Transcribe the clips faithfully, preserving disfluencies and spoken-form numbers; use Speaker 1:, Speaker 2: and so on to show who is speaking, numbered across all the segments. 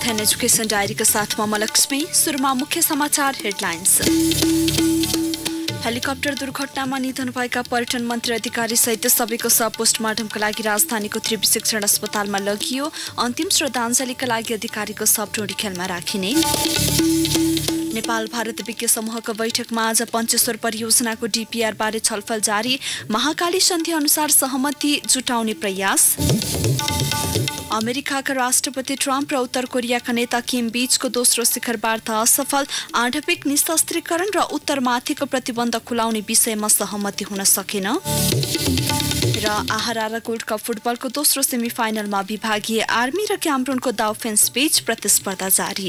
Speaker 1: Health and education डायरीका साथमा म लक्ष्मी। सुरुमा मुख्य समाचार हेडलाइन्स। हेलिकप्टर दुर्घटनामा निधन भएका पर्यटन मन्त्री अधिकारी सहित सबैको शव पोस्टमार्टमका लागि राजधानीको त्रिवी शिक्षण अस्पतालमा लगियो। अन्तिम श्रद्धाञ्जलीका लागि अधिकारीको शव टोडीखेलमा राखिने। नेपाल भारत विज्ञ समूहको बैठकमा आज पञ्चेश्वर परियोजनाको डीपीआर बारे छलफल जारी। महाकाली सन्धि अनुसार सहमति जुटाउने प्रयास। अमेरिकाका राष्ट्रपति ट्रम्प र उत्तर कोरियाका नेता किम बीचको दोस्रो शिखर वार्ता असफल। आणविक निशस्त्रीकरण र उत्तरमाथिको प्रतिबन्ध खुलाउने विषयमा सहमति हुन सकेन। र आहारा गोल्ड कप फुटबलको दोस्रो सेमिफाइनलमा विभागीय आर्मी र क्यामरूनको दाउफेन्स बीच प्रतिस्पर्धा जारी।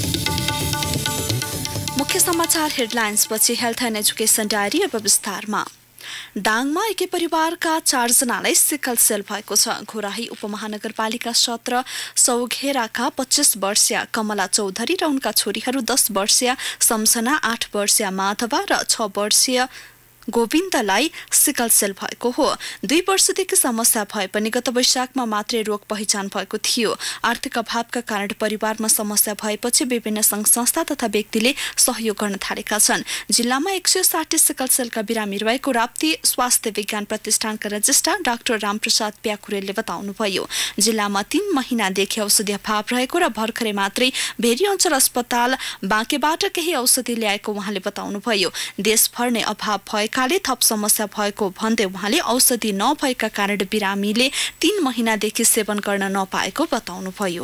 Speaker 1: मुख्य समाचार हेडलाइन्सपछि हेल्थ एन्ड एजुकेसन डायरी अब विस्तारमा। दाङमा एकै परिवारका चारजनालाई सिकल सेल भएको छ। घोराही उपमहानगरपालिका सत्र सौघेराका पच्चीस वर्षीय कमला चौधरी र उनका छोरीहरू दस वर्षीय सम्झना, आठ वर्षीय माधवा र छ वर्षीय गोविन्दलाई सिकल सेल भएको हो। दुई वर्षदेखि समस्या भए पनि गत वैशाखमा मात्रै रोग पहिचान भएको थियो। आर्थिक अभावका कारण परिवारमा समस्या भएपछि विभिन्न संघ संस्था तथा व्यक्तिले सहयोग गर्न थालेका छन्। जिल्लामा एक सय साठी सिकल सेलका बिरामी रहेको राप्ती स्वास्थ्य विज्ञान प्रतिष्ठानका रजिस्ट्रार डाक्टर रामप्रसाद प्याकुरेलले बताउनुभयो। जिल्लामा तीन महिनादेखि औषधि अभाव रहेको र भर्खरै मात्रै भेरी अञ्चल अस्पताल बाँकेबाट केही औषधि ल्याएको उहाँले बताउनुभयो। देशभर नै अभाव भएका थप समस्या भएको भन्दै उहाँले औषधि नभएका कारण बिरामीले तीन महिनादेखि सेवन गर्न नपाएको बताउनुभयो।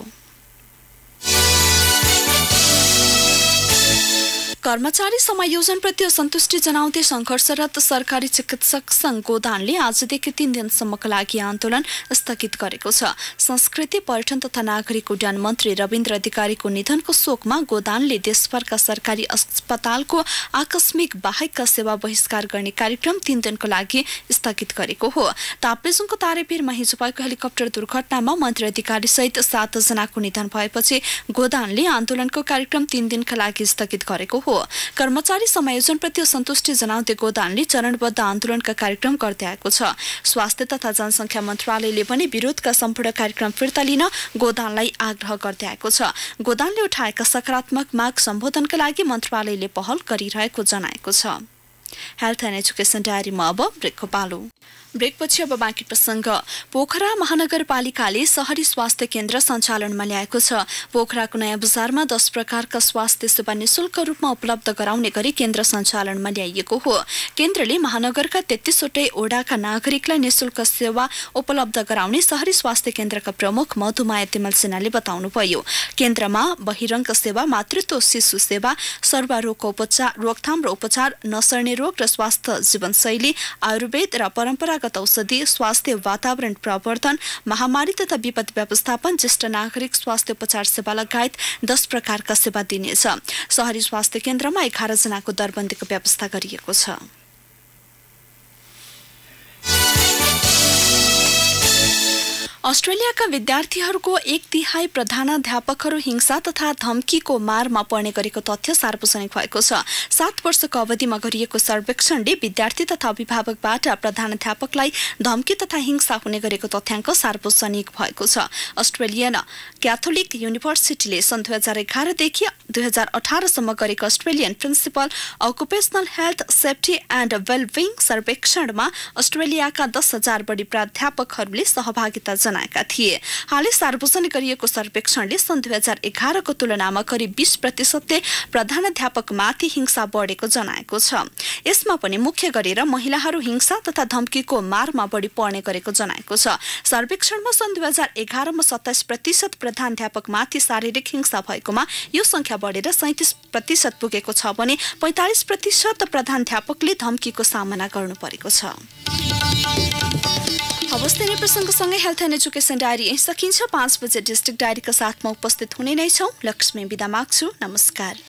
Speaker 1: कर्मचारी समायोजनप्रति असन्तुष्टि जनाउँदै संघर्षरत सरकारी चिकित्सक संघ गोदानले आजदेखि तीन दिनसम्मका लागि आन्दोलन स्थगित गरेको छ। संस्कृति पर्यटन तथा नागरिक उड्डयन मन्त्री रविन्द्र अधिकारीको निधनको शोकमा गोदानले देशभरका सरकारी अस्पतालको आकस्मिक बाहेकका सेवा बहिष्कार गर्ने कार्यक्रम तीन दिनको लागि स्थगित गरेको हो। ताप्लेजुङको तारेभिरमा हिजो भएको हेलिकप्टर दुर्घटनामा मन्त्री अधिकारी सहित सात जनाको निधन भएपछि गोदानले आन्दोलनको कार्यक्रम तीन दिनका लागि स्थगित गरेको हो। कर्मचारी समायोजनप्रति असन्तुष्टि जनाउँदै गोदानले चरणबद्ध आन्दोलनका कार्यक्रम गर्दै आएको छ। स्वास्थ्य तथा जनसङ्ख्या मन्त्रालयले पनि विरोधका सम्पूर्ण कार्यक्रम फिर्ता लिन गोदानलाई आग्रह गर्दै आएको छ। गोदानले उठाएका सकारात्मक माग सम्बोधनका लागि मन्त्रालयले पहल गरिरहेको जनाएको छ। हेल्थ एन्ड एजुकेसन डायरीमा अब ब्रेकको पालो। ब्रेकपछि अब बाँकी प्रसङ्ग। पोखरा महानगरपालिकाले शहरी स्वास्थ्य केन्द्र सञ्चालनमा ल्याएको छ। पोखराको नयाँ बजारमा दस प्रकारका स्वास्थ्य सेवा निशुल्क रूपमा उपलब्ध गराउने गरी केन्द्र सञ्चालनमा ल्याइएको हो। केन्द्रले महानगरका तेत्तीसवटै ओडाका नागरिकलाई निशुल्क सेवा उपलब्ध गराउने शहरी स्वास्थ्य केन्द्रका प्रमुख मधुमाया तिमल सेनाले बताउनुभयो। केन्द्रमा बहिरङ्ग सेवा, मातृत्व शिशु सेवा, सर्वरोगको उपचार, रोकथाम र उपचार, नसर्ने रोग र स्वास्थ्य जीवनशैली, आयुर्वेद र परम्परागत औषधि, स्वास्थ्य वातावरण प्रवर्धन, महामारी तथा विपद व्यवस्थापन, ज्येष्ठ नागरिक स्वास्थ्य उपचार सेवा लगायत दस प्रकारका सेवा दिनेछ। शहरी स्वास्थ्य केन्द्रमा एघार जनाको दरबन्दीको व्यवस्था गरिएको छ। अस्ट्रेलियाका विद्यार्थीहरूको एक तिहाई प्रधानाध्यापकहरू हिंसा तथा धम्कीको मारमा पर्ने गरेको तथ्य सार्वजनिक भएको छ। सात वर्षको अवधिमा गरिएको सर्वेक्षणले विद्यार्थी तथा अभिभावकबाट प्रधानाध्यापकलाई धम्की तथा हिंसा हुने गरेको तथ्याङ्क सार्वजनिक भएको छ। अस्ट्रेलियन क्याथोलिक युनिभर्सिटीले सन् दुई हजार एघारदेखि दुई हजार अठारसम्म गरेको Australian principal occupational health safety and wellbeing सर्वेक्षणमा अस्ट्रेलियाका दस हजार बढी प्राध्यापकहरूले सहभागिता जनाएका थिए। हालै सार्वजनिक गरिएको सर्वेक्षणले सन् दुई हजार एघारको तुलनामा करिब बीस प्रतिशतले प्रधानाध्यापकमाथि हिंसा बढेको जनाएको छ। यसमा पनि मुख्य गरेर महिलाहरू हिंसा तथा धम्कीको मारमा बढी पर्ने गरेको जनाएको छ। सर्वेक्षणमा सन् दुई हजार एघारमा सत्ताइस प्रतिशत प्रधानाध्यापकमाथि शारीरिक हिंसा भएकोमा यो संख्या बढेर सैतिस प्रतिशत पुगेको छ भने पैंतालिस प्रतिशत प्रधानाध्यापकले धम्कीको सामना गर्नु परेको छ। हवस् नै प्रसङ्गसँगै हेल्थ एन्ड एजुकेसन डायरी यही सकिन्छ। पाँच बजे डिस्ट्रिक्ट डायरीका साथमा उपस्थित हुने नै छौँ। लक्ष्मी बिदा माग्छु। नमस्कार।